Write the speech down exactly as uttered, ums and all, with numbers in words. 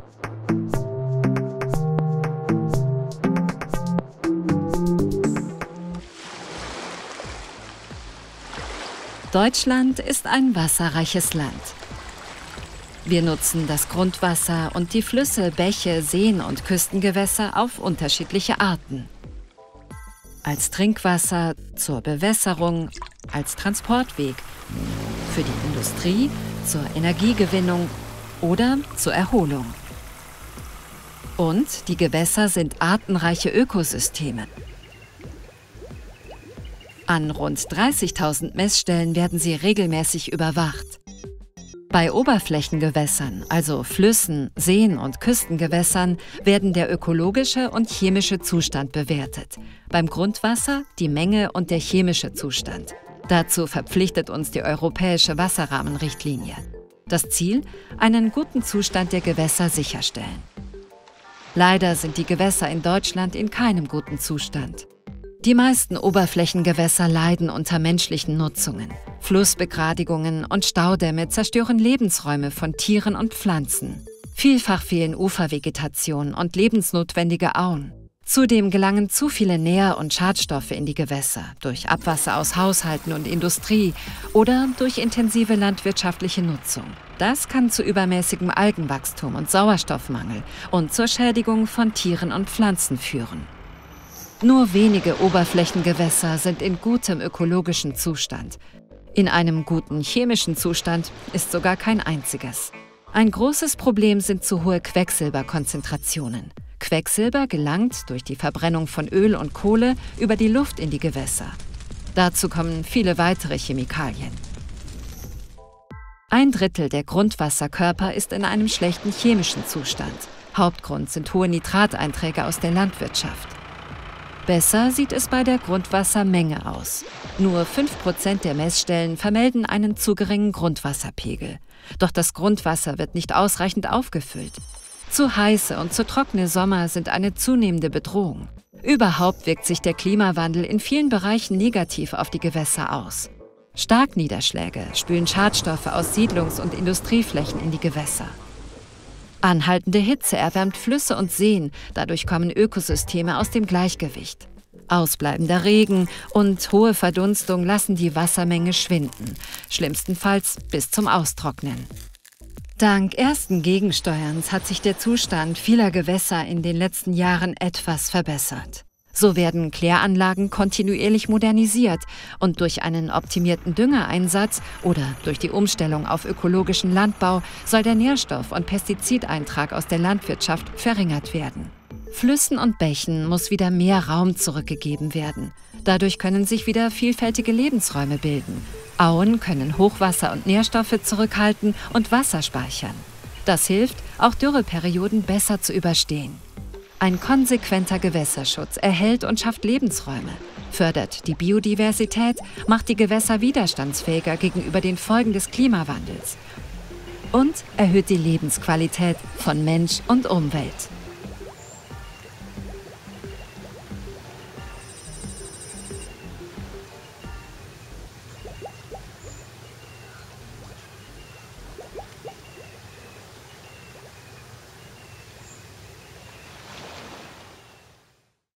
Deutschland ist ein wasserreiches Land. Wir nutzen das Grundwasser und die Flüsse, Bäche, Seen und Küstengewässer auf unterschiedliche Arten. Als Trinkwasser, zur Bewässerung, als Transportweg, für die Industrie, zur Energiegewinnung oder zur Erholung. Und die Gewässer sind artenreiche Ökosysteme. An rund dreißigtausend Messstellen werden sie regelmäßig überwacht. Bei Oberflächengewässern, also Flüssen, Seen und Küstengewässern, werden der ökologische und chemische Zustand bewertet. Beim Grundwasser die Menge und der chemische Zustand. Dazu verpflichtet uns die Europäische Wasserrahmenrichtlinie. Das Ziel: einen guten Zustand der Gewässer sicherstellen. Leider sind die Gewässer in Deutschland in keinem guten Zustand. Die meisten Oberflächengewässer leiden unter menschlichen Nutzungen. Flussbegradigungen und Staudämme zerstören Lebensräume von Tieren und Pflanzen. Vielfach fehlen Ufervegetation und lebensnotwendige Auen. Zudem gelangen zu viele Nähr- und Schadstoffe in die Gewässer durch Abwasser aus Haushalten und Industrie oder durch intensive landwirtschaftliche Nutzung. Das kann zu übermäßigem Algenwachstum und Sauerstoffmangel und zur Schädigung von Tieren und Pflanzen führen. Nur wenige Oberflächengewässer sind in gutem ökologischen Zustand. In einem guten chemischen Zustand ist sogar kein einziges. Ein großes Problem sind zu hohe Quecksilberkonzentrationen. Quecksilber gelangt durch die Verbrennung von Öl und Kohle über die Luft in die Gewässer. Dazu kommen viele weitere Chemikalien. Ein Drittel der Grundwasserkörper ist in einem schlechten chemischen Zustand. Hauptgrund sind hohe Nitrateinträge aus der Landwirtschaft. Besser sieht es bei der Grundwassermenge aus. Nur fünf Prozent der Messstellen vermelden einen zu geringen Grundwasserpegel. Doch das Grundwasser wird nicht ausreichend aufgefüllt. Zu heiße und zu trockene Sommer sind eine zunehmende Bedrohung. Überhaupt wirkt sich der Klimawandel in vielen Bereichen negativ auf die Gewässer aus. Starkniederschläge spülen Schadstoffe aus Siedlungs- und Industrieflächen in die Gewässer. Anhaltende Hitze erwärmt Flüsse und Seen, dadurch kommen Ökosysteme aus dem Gleichgewicht. Ausbleibender Regen und hohe Verdunstung lassen die Wassermenge schwinden, schlimmstenfalls bis zum Austrocknen. Dank ersten Gegensteuerns hat sich der Zustand vieler Gewässer in den letzten Jahren etwas verbessert. So werden Kläranlagen kontinuierlich modernisiert und durch einen optimierten Düngereinsatz oder durch die Umstellung auf ökologischen Landbau soll der Nährstoff- und Pestizideintrag aus der Landwirtschaft verringert werden. Flüssen und Bächen muss wieder mehr Raum zurückgegeben werden. Dadurch können sich wieder vielfältige Lebensräume bilden. Auen können Hochwasser und Nährstoffe zurückhalten und Wasser speichern. Das hilft, auch Dürreperioden besser zu überstehen. Ein konsequenter Gewässerschutz erhält und schafft Lebensräume, fördert die Biodiversität, macht die Gewässer widerstandsfähiger gegenüber den Folgen des Klimawandels und erhöht die Lebensqualität von Mensch und Umwelt.